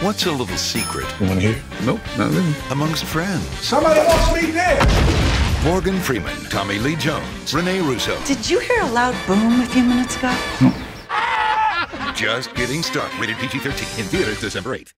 What's a little secret? You want to hear? Nope, not really. Amongst friends. Somebody wants me dead. Morgan Freeman, Tommy Lee Jones, Rene Russo. Did you hear a loud boom a few minutes ago? Just getting started. Rated PG-13 in theaters December 8th.